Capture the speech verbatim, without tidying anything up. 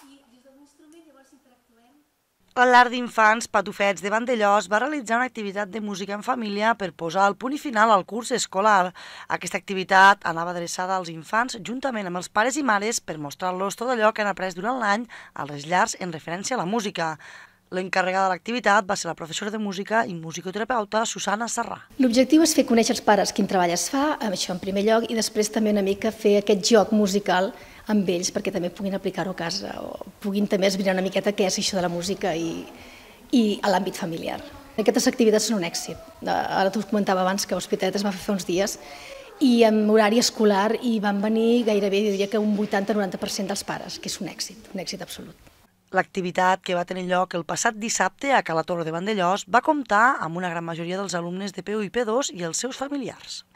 La llar d'infants Patufets de Vandellòs va realitzar una activitat de música en família per posar el punt i final al curs escolar. Aquesta activitat anava adreçada als infants juntament amb els pares i mares per mostrar-los tot allò que han après durant l'any a les llars en referència a la música. L'encarregada de l'activitat va ser la professora de música i musicoterapeuta Susana Sarrà. L'objectiu és fer conèixer els pares quin treball es fa, això en primer lloc, i després també una mica fer aquest joc musical amb ells perquè també puguin aplicar-ho a casa o puguin també esbrinar una miqueta què és això de la música i, i a l'àmbit familiar. Aquestes activitats són un èxit. Ara t'ho comentava abans que a l'Hospitalet es va fer fa uns dies i en horari escolar hi van venir gairebé, diria que un vuitanta a noranta per cent dels pares, que és un èxit, un èxit absolut. L'activitat, que va tenir lloc el passat dissabte a Cala Torre de Vandellòs, va comptar amb una gran majoria dels alumnes de P u i P dos i els seus familiars.